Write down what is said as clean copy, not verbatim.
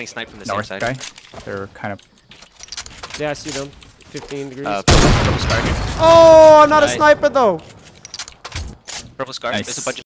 getting sniped from the North same guy. side. They're kind of. Yeah, I see them. 15 degrees. Purple scar here. Oh, I'm not Nice. a sniper though. Purple scar. Nice. There's a bunch of